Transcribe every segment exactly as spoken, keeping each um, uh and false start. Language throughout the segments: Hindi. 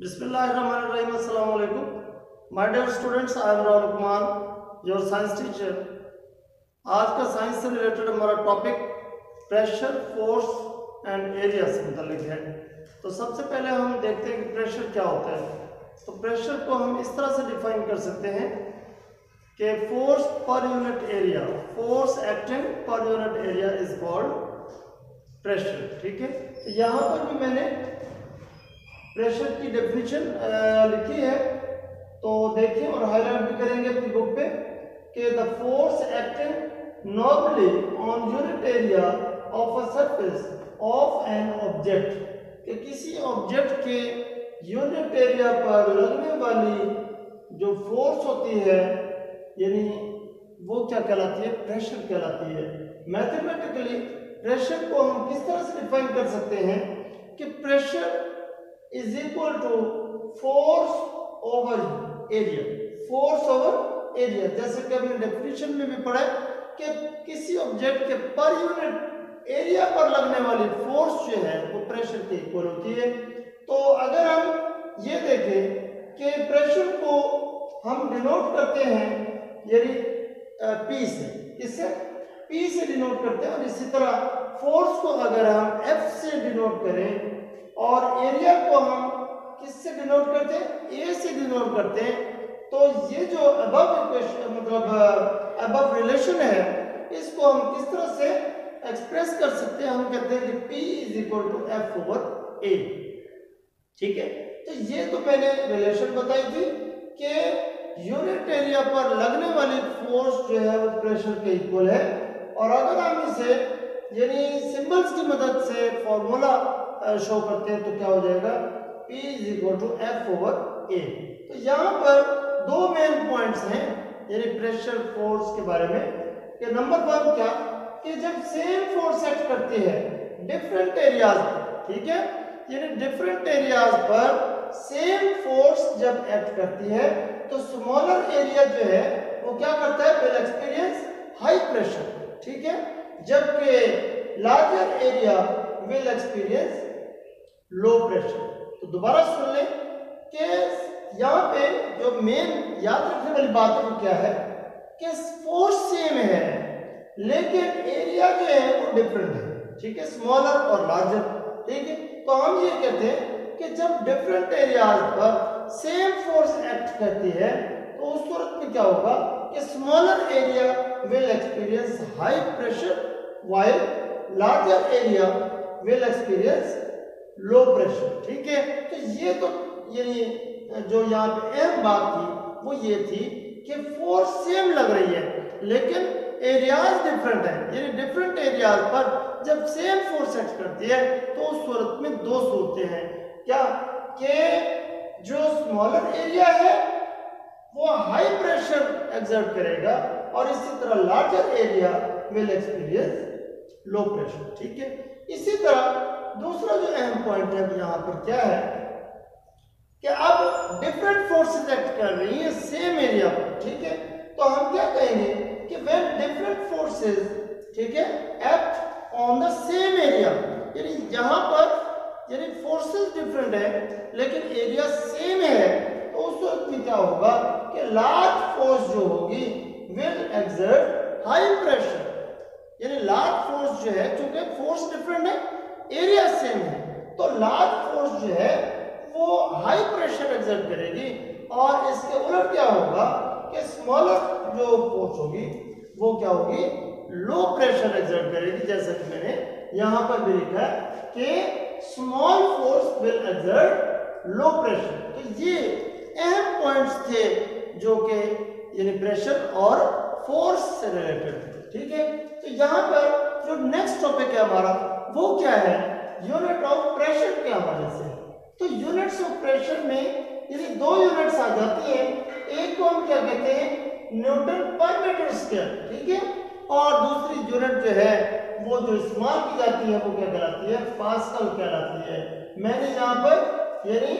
Bismillahirrahmanirrahim. Assalamu alaikum. My dear students, I am Rahul Kumar, your science teacher. आज का साइंस से रिलेटेड हमारा topic pressure, force and area से मुतालिक है। तो सबसे पहले हम देखते हैं कि प्रेशर क्या होता है। तो प्रेशर को हम इस तरह से डिफाइन कर सकते हैं कि force per unit area, force acting per unit area is called pressure. ठीक है, तो यहाँ पर भी मैंने प्रेशर की डेफिनेशन लिखी है, तो देखिए और हाईलाइट भी करेंगे अपनी बुक पे कि the force acting normally on unit area of a surface of an object, कि किसी ऑब्जेक्ट के यूनिट एरिया पर लगने वाली जो फोर्स होती है यानी वो क्या कहलाती है, प्रेशर कहलाती है। मैथमेटिकली प्रेशर को हम किस तरह से डिफाइन कर सकते हैं कि pressure is equal to force over area, force over area. जैसे कि हमने डेफिनेशन में भी पढ़ा कि किसी ऑब्जेक्ट के पर यूनिट एरिया पर लगने वाली फोर्स जो है वो प्रेशर के इक्वल होती है। तो अगर हम ये देखें कि प्रेशर को हम डिनोट करते हैं यानी पी से, किससे, पी से डिनोट करते हैं, और इसी तरह फोर्स को अगर हम एफ से डिनोट करें और एरिया को हम किससे डिनोट करते हैं, ए से डिनोट करते हैं, तो ये जो अबव इक्वेशन मतलब अबव रिलेशन है इसको हम किस तरह से एक्सप्रेस कर सकते हैं। हम कहते हैं कि P is equal to F over A. ठीक है, तो ये तो मैंने रिलेशन बताई थी कि यूनिट एरिया पर लगने वाली फोर्स जो है वो प्रेशर के इक्वल है। और अगर हम इसे यानी सिंबल्स की मदद से फॉर्मूला शो करते हैं तो क्या हो जाएगा, P is equal to F over A. तो यहाँ पर दो मेन पॉइंट्स हैं यानी प्रेशर फोर्स के बारे में कि नंबर वन क्या कि जब सेम फोर्स एक्ट करती है डिफरेंट एरियाज पर, ठीक है, यानी डिफरेंट एरियाज पर सेम फोर्स जब एक्ट करती है तो स्मॉलर एरिया जो है वो क्या करता है, विल एक्सपीरियंस हाई प्रेशर। ठीक है, जबकि larger area will experience low pressure. तो दोबारा सुन लें कि यहाँ पे जो मेन याद रखने वाली बात है वो क्या है कि फोर्स सेम है लेकिन एरिया जो है वो डिफरेंट है। ठीक है, स्मॉलर और लार्जर। ठीक है, तो हम ये कहते हैं कि जब डिफरेंट एरियाज पर सेम फोर्स एक्ट करती है तो उस सूरत में क्या होगा कि smaller area will experience high pressure while larger area will experience low pressure. ठीक है, तो ये तो यानी जो यहाँ पे अहम बात थी वो ये थी कि फोर्स सेम लग रही है लेकिन एरियाज डिफरेंट है, यानी डिफरेंट एरियाज पर जब सेम फोर्स एक्ट करती है तो उस सूरत में दो सूरतें हैं। क्या कि जो स्मॉलर एरिया है वो हाई प्रेशर एक्सर्ट करेगा और इसी तरह larger area will experience low pressure. ठीक है, इसी तरह दूसरा जो अहम पॉइंट है यहाँ पर क्या है कि अब डिफरेंट फोर्सेस एक्ट कर रही है सेम एरिया पर। ठीक है, तो हम क्या कहेंगे कि व्हेन डिफरेंट फोर्सेस, ठीक है, act on the same area, यानी यहाँ पर यानी फोर्सेस डिफरेंट है लेकिन एरिया सेम है, तो उस वक्त में क्या होगा कि लार्ज फोर्स जो होगी विल एक्सर्ट हाई प्रेशर। यानी लार्ज फोर्स जो है, चूंकि फोर्स डिफरेंट है एरिया सेम है, तो लार्ज फोर्स जो है वो हाई प्रेशर एक्सर्ट करेगी और इसके उलट क्या होगा कि स्मॉलर जो फोर्स होगी वो क्या होगी, लो प्रेशर एक्सर्ट करेगी। जैसा कि मैंने यहां पर भी लिखा है कि small force will exert low pressure. तो ये अहम पॉइंट्स थे जो कि यानी प्रेशर और फोर्स से रिलेटेड थे। ठीक है, तो यहां पर जो नेक्स्ट टॉपिक है हमारा वो क्या है, यूनिट ऑफ प्रेशर के हवाले से। तो यूनिट्स ऑफ प्रेशर में यानी दो यूनिट्स आ जाती हैं, एक को हम क्या कहते हैं न्यूटन पर मीटर स्क्वायर। ठीक है, और दूसरी यूनिट जो है वो जो इस्तेमाल की जाती है वो क्या कहलाती है, पास्कल कहलाती है। मैंने यहाँ पर यानी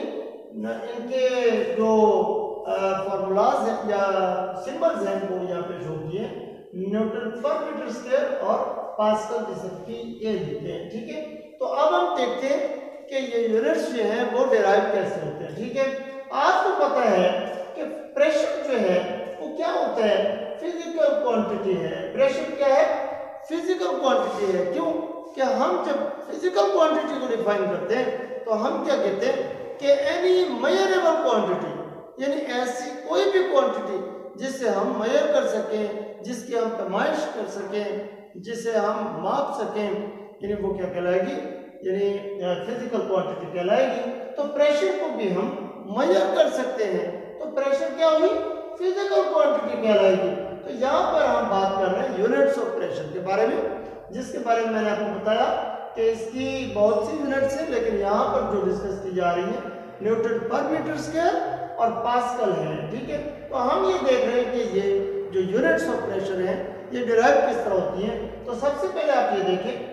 इनके जो फॉर्मूलाज हैं या सिंबल्स हैं वो यहाँ पे शो किए, न्यूटन पर मीटर स्क्वायर और पास्कल जिसे पी ए लिखते हैं। ठीक है, तो अब हम देखते हैं कि ये यूनिट्स जो है वो डिराइव कैसे होते हैं। ठीक है, आपको पता है कि प्रेशर जो है वो क्या होता है, फिजिकल क्वांटिटी है। प्रेशर क्या है, फिजिकल क्वांटिटी है। क्यों कि हम जब फिजिकल क्वांटिटी को डिफाइन करते हैं तो हम क्या कहते हैं कि एनी मेजरेबल क्वांटिटी, यानी ऐसी कोई भी क्वांटिटी जिससे हम मेजर कर सकें, जिसकी हम पैमाइश कर सकें, जिसे हम माप सकें, यानी वो क्या कहलाएगी, यानी फिजिकल क्वांटिटी कहलाएगी। तो प्रेशर को भी हम मेजर कर सकते हैं, तो प्रेशर क्या हुई, फिजिकल क्वांटिटी कहलाएगी। तो यहाँ पर हम बात कर रहे हैं यूनिट्स ऑफ प्रेशर के बारे में, जिसके बारे में मैंने आपको बताया कि इसकी बहुत सी यूनिट्स हैं, लेकिन यहाँ पर जो डिस्कस की जा रही है न्यूटन पर मीटर स्क्वायर और पास्कल है। ठीक है, तो हम ये देख रहे हैं कि ये जो यूनिट्स ऑफ प्रेशर है ये डिराइव किस तरह होती है। तो सबसे पहले आप ये देखें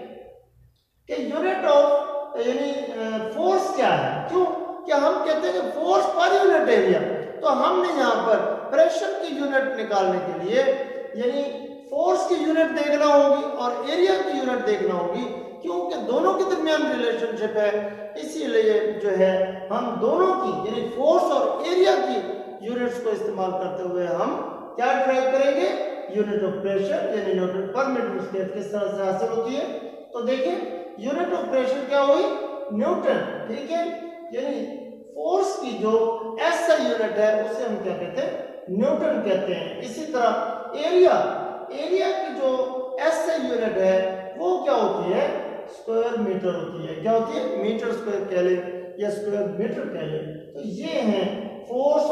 कि यूनिट ऑफ यानी फोर्स क्या है। क्यों कि हम कहते हैं कि फोर्स पर यूनिट एरिया, तो हमने यहाँ पर प्रेशर की यूनिट निकालने के लिए यानी फोर्स की यूनिट देखना होगी और एरिया की यूनिट देखना होगी, क्योंकि दोनों के दरमियान रिलेशनशिप है। इसीलिए जो है हम दोनों की यानी फोर्स और एरिया की यूनिट्स को इस्तेमाल करते हुए हम क्या ड्राइव करेंगे, यूनिट ऑफ प्रेशर यानी न्यूटन पर मीटर स्क्वायर किस तरह से हासिल होती है। तो देखिए यूनिट ऑफ प्रेशर क्या हुई, न्यूटन। ठीक है, यानी फोर्स की जो एसआई यूनिट है उसे हम क्या कहते हैं, न्यूटन कहते हैं। इसी तरह एरिया एरिया की जो एसआई यूनिट है वो क्या होती है, स्क्वायर मीटर होती है। क्या होती है, मीटर स्क्वायर कह ले या स्क्वायर मीटर कह ले। तो ये है फोर्स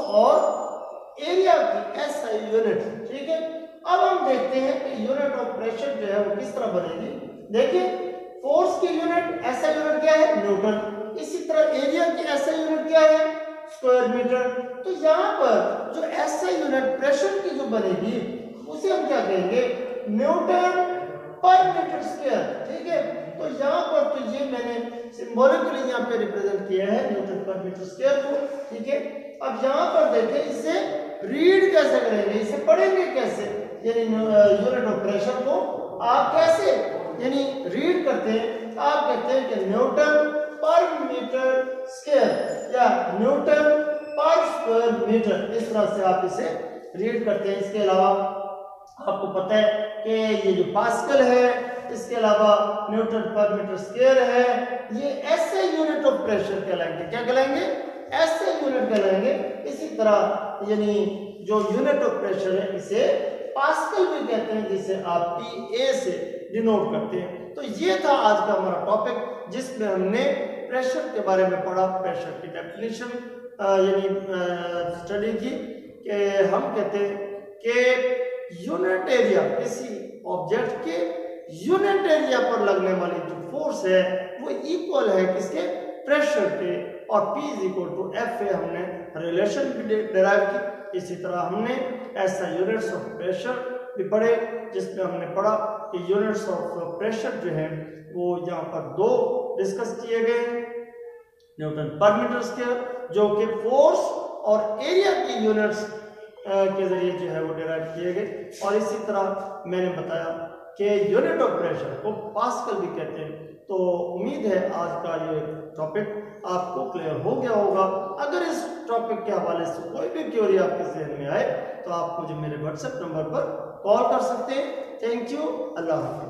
और एरिया की एसआई यूनिट। ठीक है, अब हम देखते हैं कि यूनिट ऑफ प्रेशर जो है वो किस तरह बनेगी। देखिए फोर्स की यूनिट एसआई यूनिट क्या है, न्यूटन। इसी तरह एरिया की एसआई यूनिट क्या है, स्क्वायर मीटर। तो यहाँ पर जो एसआई यूनिट प्रेशर की जो बनेगी उसे हम क्या कहेंगे, न्यूटन पर मीटर स्क्वायर। ठीक है, तो यहाँ पर तो ये मैंने सिंबॉलिकली यहाँ पे रिप्रेजेंट किया है न्यूटन पर मीटर स्क्वायर को। ठीक है, अब यहाँ पर देखें इसे रीड कैसे करेंगे, इसे पढ़ेंगे कैसे, यानी यूनिट ऑफ प्रेशर को आप कैसे यानी रीड करते हैं। आप कहते हैं कि न्यूटन पर मीटर स्क्वायर या न्यूटन पर स्क्वायर मीटर, इस तरह से आप इसे रीड करते हैं। इसके अलावा आपको पता है कि ये जो पास्कल है, इसके अलावा न्यूटन पर मीटर स्क्वायर है, ये ऐसे यूनिट ऑफ प्रेशर कहलाएंगे। क्या कहलाएंगे, ऐसे यूनिट कहलाएंगे। इसी तरह यानी जो यूनिट ऑफ प्रेशर है इसे पास्कल भी कहते हैं, जिसे आप पी ए से डिनोट करते हैं। तो ये था आज का हमारा टॉपिक, जिसमें हमने प्रेशर के बारे में पढ़ा, प्रेशर की डेफिनेशन यानी स्टडी की कि हम कहते हैं कि यूनिट एरिया किसी ऑब्जेक्ट के यूनिट एरिया पर लगने वाली जो फोर्स है वो इक्वल है किसके, प्रेशर के। और P is equal to F A हमने रिलेशन भी डिराइव की। इसी तरह हमने ऐसा यूनिट्स ऑफ प्रेशर भी पढ़े, जिसमें हमने पढ़ा कि यूनिट्स ऑफ प्रेशर जो है वो यहाँ पर दो डिस्कस किए गए, न्यूटन पर मीटर स्क्वायर जो कि फोर्स और एरिया की यूनिट्स के जरिए जो है वो डिराइव किए गए। और इसी तरह मैंने बताया कि यूनिट ऑफ प्रेशर को पास्कल भी कहते हैं। तो उम्मीद है आज का ये टॉपिक आपको क्लियर हो गया होगा। अगर इस टॉपिक के हवाले से कोई भी क्वेरी आपके जहन में आए तो आप मुझे मेरे व्हाट्सएप नंबर पर कॉल कर सकते हैं। थैंक यू, अल्लाह हाफ़िज़।